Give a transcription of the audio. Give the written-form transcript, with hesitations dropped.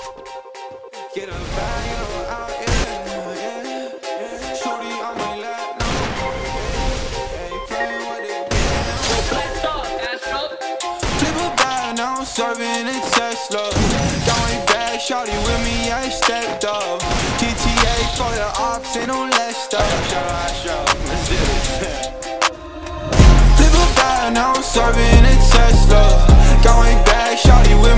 Get a bag, out, yeah. Shorty on my lap, no. Hey, playing with it. Flip a bag, now I'm serving in Tesla. Going back, shorty with me, I stepped up. GTA for the ops, ain't no less stuff. Let's do this. Flip a bag, now I'm serving in Tesla. Going back, shorty with